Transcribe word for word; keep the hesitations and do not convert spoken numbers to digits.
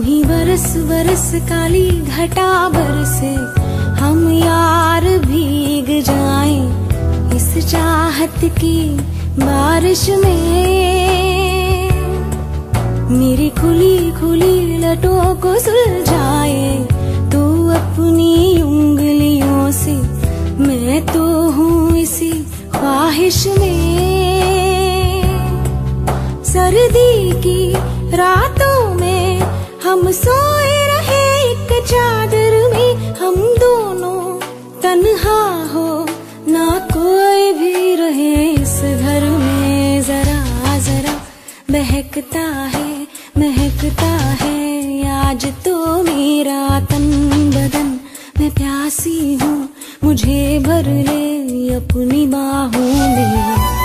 ही बरस बरस काली घटा बरसे, हम यार भीग जाएं इस चाहत की बारिश में। मेरी खुली खुली लटों को सुलझाए तू अपनी उंगलियों से, मैं तो हूँ इसी ख्वाहिश में। सर्दी की रातों में हम सोए रहे एक चादर में, हम दोनों तन्हा हो ना कोई भी रहे इस घर में। जरा जरा बहकता है महकता है आज तो मेरा तन बदन, मैं प्यासी हूँ मुझे भर ले अपनी बाहों में।